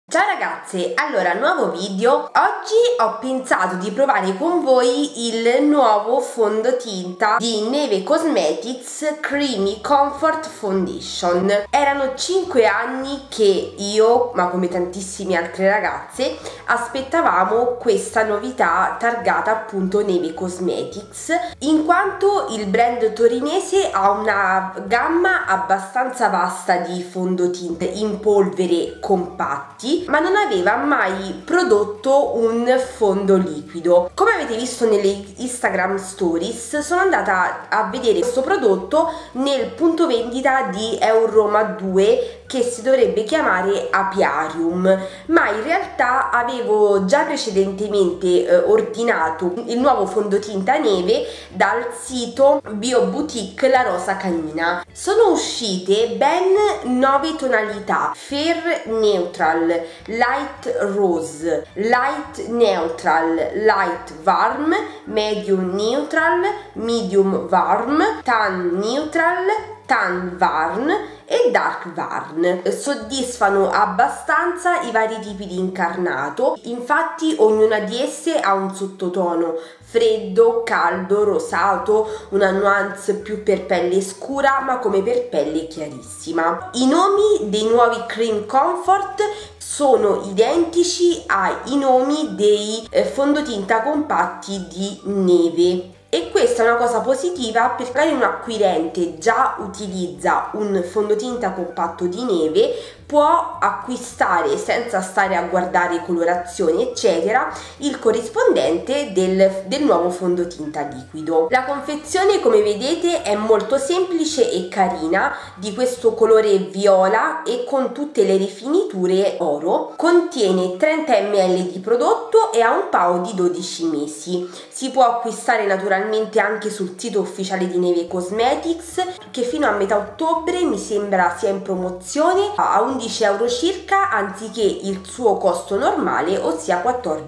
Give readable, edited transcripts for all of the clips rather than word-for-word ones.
Ciao ragazze, allora nuovo video. Oggi ho pensato di provare con voi il nuovo fondotinta di Neve Cosmetics Creamy Comfort Foundation. Erano 5 anni che io, ma come tantissime altre ragazze, aspettavamo questa novità targata appunto Neve Cosmetics, in quanto il brand torinese ha una gamma abbastanza vasta di fondotinte in polvere compatti, ma non aveva mai prodotto un fondo liquido. Come avete visto nelle Instagram stories, sono andata a vedere questo prodotto nel punto vendita di Euroma 2, che si dovrebbe chiamare Apiarium, ma in realtà avevo già precedentemente ordinato il nuovo fondotinta neve dal sito Bio Boutique La Rosa Canina. Sono uscite ben 9 tonalità: Fair Neutral, Light Rose, Light Neutral, Light Warm, Medium Neutral, Medium Warm, Tan Neutral, Tan Warm e Dark Warm. Soddisfano abbastanza i vari tipi di incarnato, infatti ognuna di esse ha un sottotono freddo, caldo, rosato, una nuance più per pelle scura ma come per pelle chiarissima. I nomi dei nuovi Cream Comfort sono identici ai nomi dei fondotinta compatti di Neve. E questa è una cosa positiva, perché magari un acquirente già utilizza un fondotinta compatto di neve, può acquistare senza stare a guardare colorazioni eccetera il corrispondente del nuovo fondotinta liquido. La confezione, come vedete, è molto semplice e carina, di questo colore viola e con tutte le rifiniture oro. Contiene 30 ml di prodotto e ha un PAO di 12 mesi. Si può acquistare naturalmente anche sul sito ufficiale di Neve Cosmetics, che fino a metà ottobre mi sembra sia in promozione a 11 euro circa, anziché il suo costo normale, ossia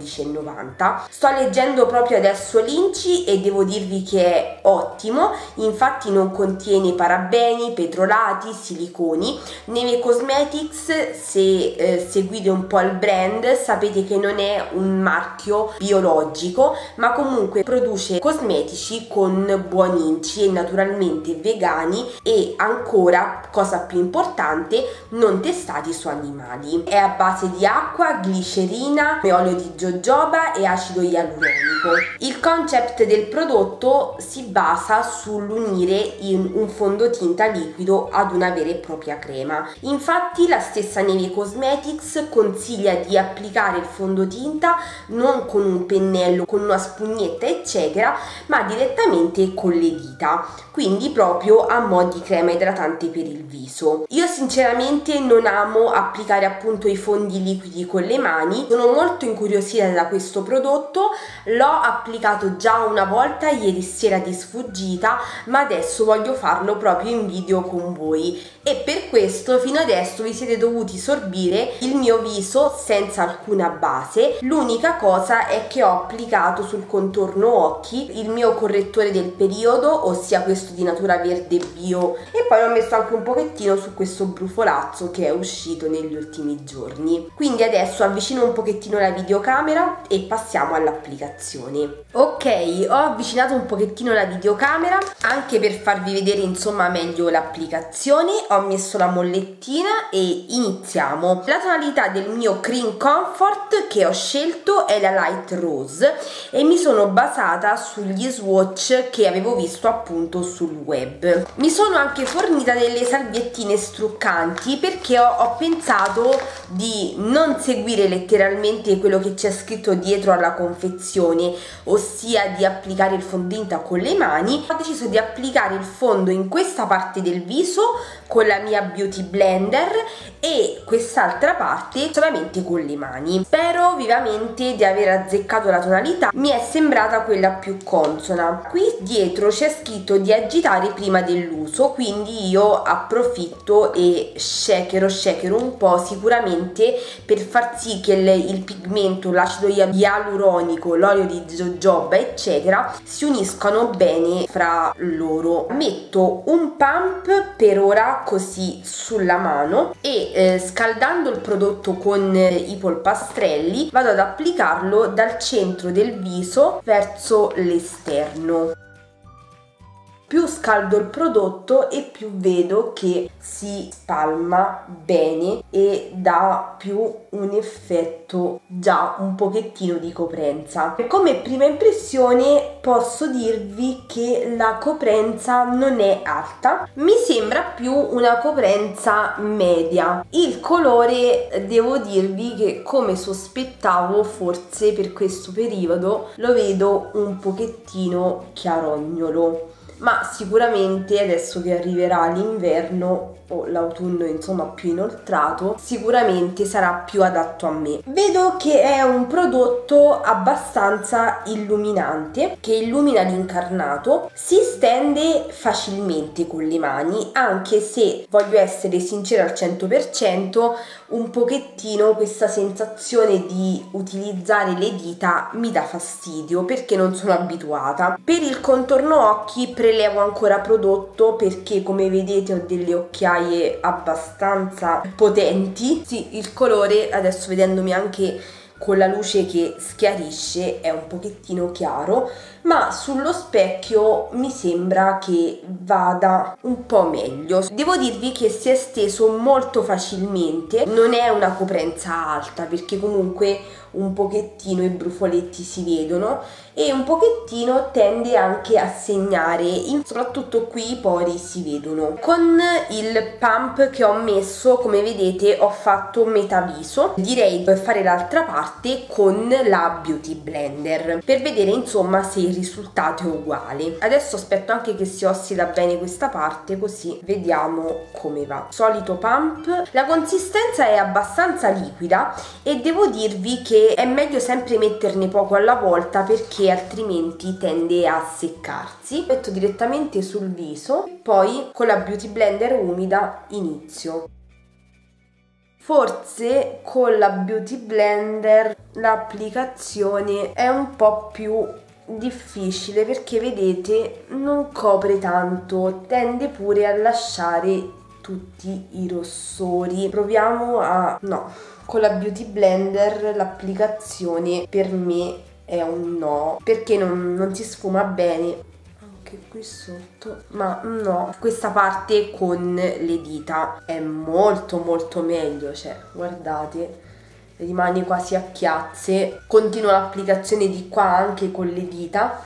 14,90. Sto leggendo proprio adesso l'inci e devo dirvi che è ottimo, infatti non contiene parabeni, petrolati, siliconi. Neve Cosmetics, se seguite un po' il brand, sapete che non è un marchio biologico, ma comunque produce cosmetici con buoni inci e naturalmente vegani, e ancora, cosa più importante, non testati su animali. È a base di acqua, glicerina, olio di jojoba e acido ialuronico. Il concept del prodotto si basa sull'unire un fondotinta liquido ad una vera e propria crema. Infatti la stessa Neve Cosmetics consiglia di applicare il fondotinta non con un pennello, con una spugnetta eccetera, ma direttamente con le dita, quindi proprio a mo' di crema idratante per il viso. Io sinceramente non amo applicare appunto i fondi liquidi con le mani, sono molto incuriosita da questo prodotto, l'ho applicato già una volta ieri sera di sfuggita, ma adesso voglio farlo proprio in video con voi, e per questo fino adesso vi siete dovuti sorbire il mio viso senza alcuna base. L'unica cosa è che ho applicato sul contorno occhi il mio correttore del periodo, ossia questo di Natura Verde Bio, e poi ho messo anche un pochettino su questo brufolazzo che è uscito negli ultimi giorni. Quindi adesso avvicino un pochettino la videocamera e passiamo all'applicazione. Ok, ho avvicinato un pochettino la videocamera anche per farvi vedere insomma meglio l'applicazione. Ho messo la mollettina e iniziamo. La tonalità del mio Cream Comfort che ho scelto è la Light Rose e mi sono basata sugli swatch che avevo visto appunto sul web. Mi sono anche fornita delle salviettine struccanti perché ho pensato di non seguire letteralmente quello che c'è scritto dietro alla confezione, ossia di applicare il fondotinta con le mani. Ho deciso di applicare il fondo in questa parte del viso con la mia Beauty Blender e quest'altra parte solamente con le mani. Spero vivamente di aver azzeccato la tonalità, mi è sembrata quella più consona. Qui dietro c'è scritto di agitare prima dell'uso, quindi io approfitto e shakero lo shakero un po', sicuramente per far sì che il pigmento, l'acido ialuronico, l'olio di jojoba eccetera si uniscano bene fra loro. Metto un pump per ora così sulla mano e scaldando il prodotto con i polpastrelli vado ad applicarlo dal centro del viso verso l'esterno. Più scaldo il prodotto e più vedo che si spalma bene e dà più un effetto già un pochettino di coprenza. Come prima impressione posso dirvi che la coprenza non è alta, mi sembra più una coprenza media. Il colore devo dirvi che, come sospettavo, forse per questo periodo lo vedo un pochettino chiarognolo, ma sicuramente adesso che arriverà l'inverno o l'autunno, insomma più inoltrato, sicuramente sarà più adatto a me. Vedo che è un prodotto abbastanza illuminante, che illumina l'incarnato, si stende facilmente con le mani, anche se voglio essere sincera al 100%, un pochettino questa sensazione di utilizzare le dita mi dà fastidio perché non sono abituata. Per il contorno occhi prelevo ancora prodotto perché, come vedete, ho delle occhiaie abbastanza potenti. Sì, il colore adesso, vedendomi anche con la luce che schiarisce, è un pochettino chiaro, ma sullo specchio mi sembra che vada un po' meglio. Devo dirvi che si è steso molto facilmente, non è una coprenza alta perché comunque un pochettino i brufoletti si vedono e un pochettino tende anche a segnare, soprattutto qui i pori si vedono. Con il pump che ho messo, come vedete, ho fatto metà viso. Direi di fare l'altra parte con la Beauty Blender per vedere insomma se il risultato è uguale. Adesso aspetto anche che si ossida bene questa parte, così vediamo come va. Solito pump. La consistenza è abbastanza liquida e devo dirvi che è meglio sempre metterne poco alla volta perché altrimenti tende a seccarsi. Metto direttamente sul viso, poi con la Beauty Blender umida inizio. Forse con la Beauty Blender l'applicazione è un po' più difficile perché vedete non copre tanto, tende pure a lasciare tutti i rossori. Proviamo a... no, con la Beauty Blender l'applicazione per me è un no perché non si sfuma bene anche qui sotto, ma no, questa parte con le dita è molto meglio, cioè guardate, rimane quasi a chiazze. Continuo l'applicazione di qua anche con le dita.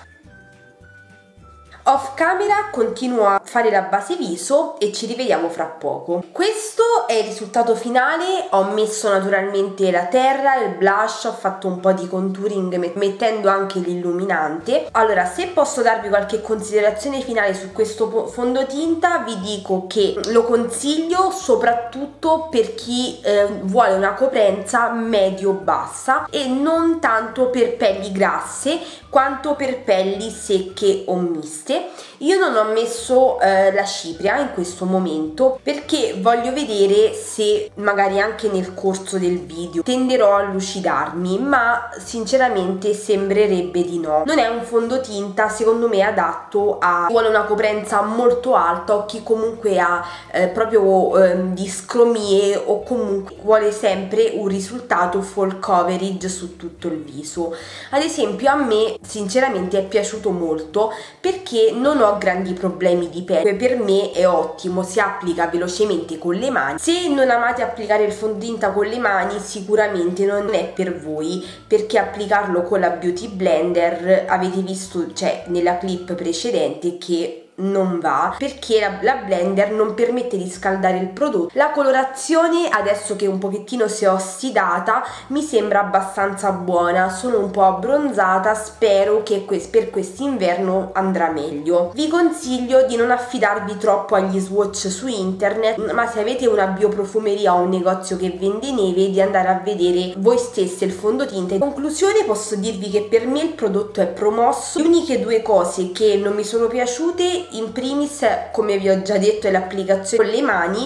Off camera continuo a fare la base viso e ci rivediamo fra poco. Questo è il risultato finale. Ho messo naturalmente la terra, il blush, ho fatto un po' di contouring mettendo anche l'illuminante. Allora, se posso darvi qualche considerazione finale su questo fondotinta, vi dico che lo consiglio soprattutto per chi vuole una coprenza medio-bassa e non tanto per pelli grasse quanto per pelli secche o miste. Io non ho messo la cipria in questo momento perché voglio vedere se magari anche nel corso del video tenderò a lucidarmi, ma sinceramente sembrerebbe di no. Non è un fondotinta secondo me adatto a chi vuole una coprenza molto alta o chi comunque ha proprio discromie o comunque vuole sempre un risultato full coverage su tutto il viso. Ad esempio a me sinceramente è piaciuto molto perché non ho grandi problemi di pelle, per me è ottimo, si applica velocemente con le mani. Se non amate applicare il fondotinta con le mani sicuramente non è per voi, perché applicarlo con la Beauty Blender avete visto, cioè nella clip precedente, che non va perché la blender non permette di scaldare il prodotto. La colorazione adesso che un pochettino si è ossidata mi sembra abbastanza buona, sono un po' abbronzata, spero che per quest'inverno andrà meglio. Vi consiglio di non affidarvi troppo agli swatch su internet, ma se avete una bioprofumeria o un negozio che vende neve, di andare a vedere voi stesse il fondotinta. In conclusione posso dirvi che per me il prodotto è promosso. Le uniche due cose che non mi sono piaciute in primis, come vi ho già detto, è l'applicazione con le mani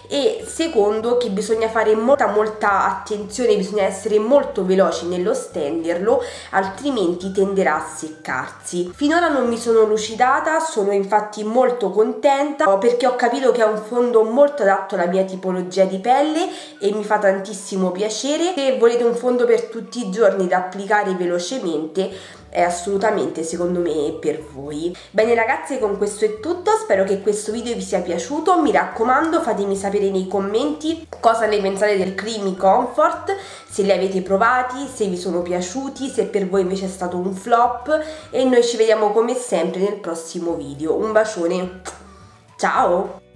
e secondo che bisogna fare molta attenzione, bisogna essere molto veloci nello stenderlo, altrimenti tenderà a seccarsi. Finora non mi sono lucidata, sono infatti molto contenta perché ho capito che è un fondo molto adatto alla mia tipologia di pelle e mi fa tantissimo piacere. Se volete un fondo per tutti i giorni da applicare velocemente, è assolutamente secondo me per voi. Bene ragazze, con questo è tutto, spero che questo video vi sia piaciuto, mi raccomando fatemi sapere nei commenti cosa ne pensate del Creamy Comfort, se li avete provati, se vi sono piaciuti, se per voi invece è stato un flop, e noi ci vediamo come sempre nel prossimo video. Un bacione, ciao!